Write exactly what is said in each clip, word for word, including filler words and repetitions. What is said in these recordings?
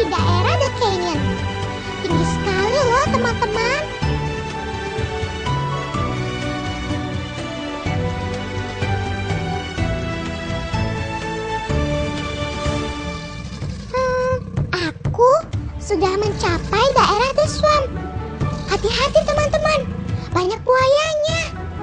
daerah The Canyon. Tinggi sekali loh teman-teman. Hmm, aku sudah mencapai daerah The Swamp. Hati-hati teman-teman, banyak buayanya.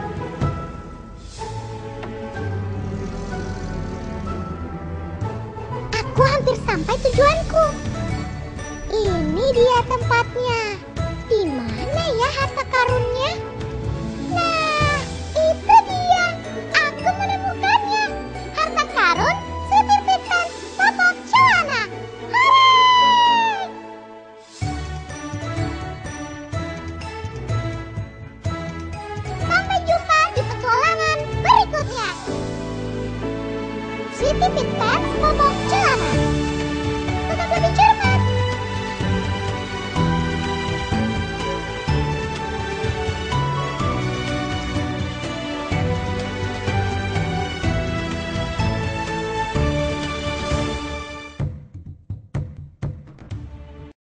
Aku hampir sampai tujuanku. Ini dia tempatnya. Di mana ya harta karunnya? Nah, itu dia. Aku menemukannya. Harta karun sertifikat Popok Cuana. Hooray! Sampai jumpa di petualangan berikutnya. Sweety Pit Pet